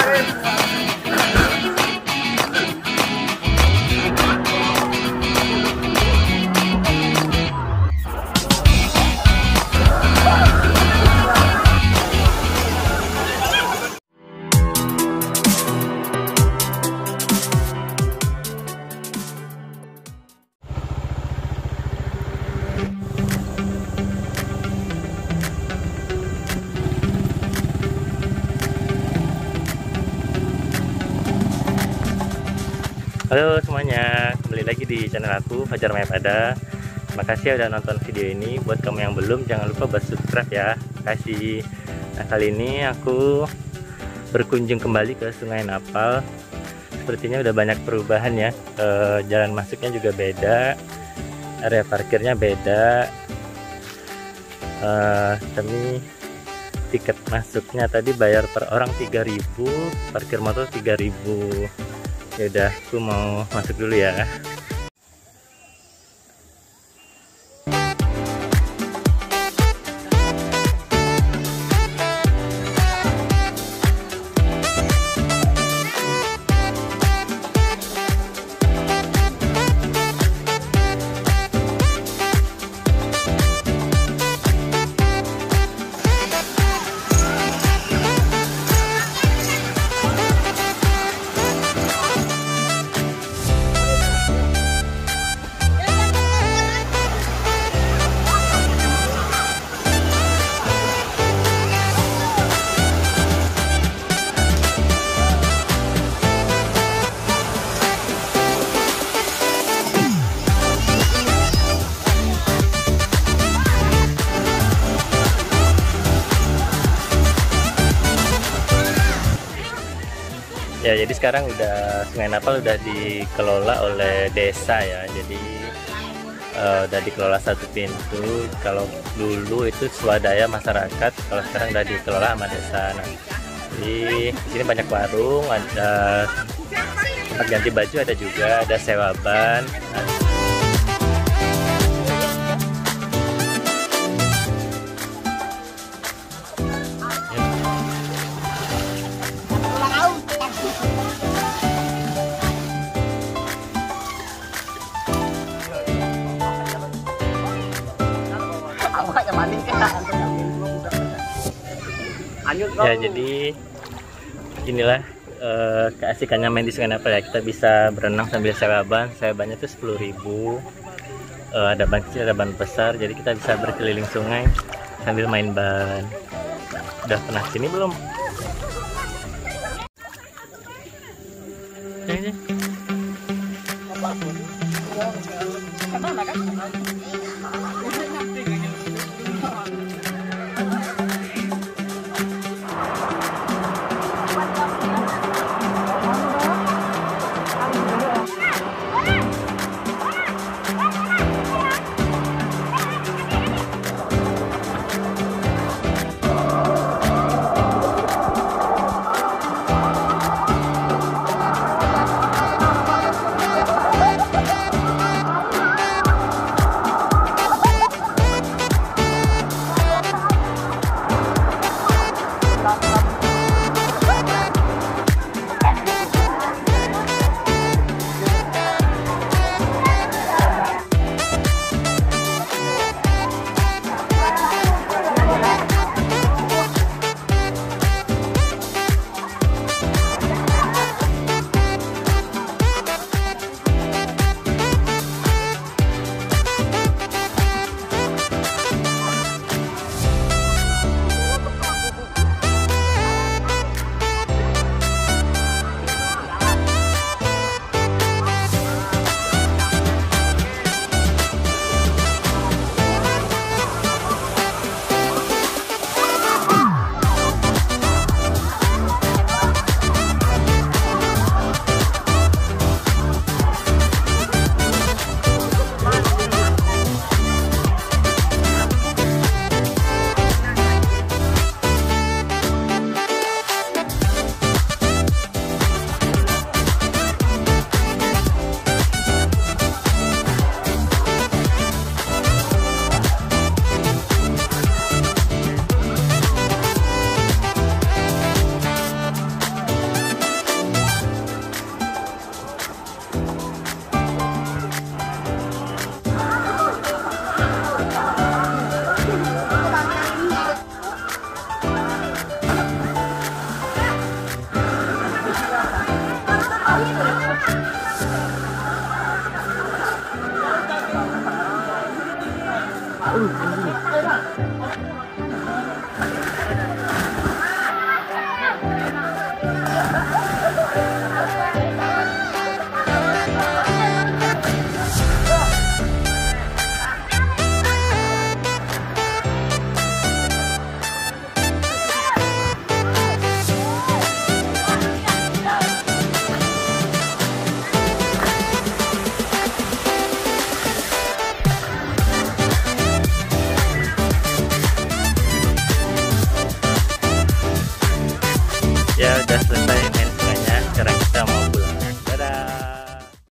Halo semuanya, kembali lagi di channel aku Fajar Mayapada. Makasih ya udah nonton video ini. Buat kamu yang belum, jangan lupa buat subscribe ya. Kasih. Nah, kali ini aku berkunjung kembali ke Sungai Napal. Sepertinya udah banyak perubahan ya. Jalan masuknya juga beda, area parkirnya beda. Tapi tiket masuknya tadi bayar per orang 3.000, parkir motor 3.000. Ya udah, aku mau masuk dulu ya. Ya, jadi sekarang udah Sungai Napal udah dikelola oleh desa ya. Jadi udah dikelola satu pintu. Kalau dulu itu swadaya masyarakat, kalau sekarang udah dikelola sama desa. Nah, di sini banyak warung, ada tempat ganti baju, ada juga, ada sewa ban. Ya, jadi inilah keasikannya main di Sungai Napal ya. Kita bisa berenang sambil sewa ban. Sewa bannya tuh 10.000. Ada ban kecil, ada ban besar. Jadi kita bisa berkeliling sungai sambil main ban. Udah pernah sini belum? Ini. Ya udah selesai.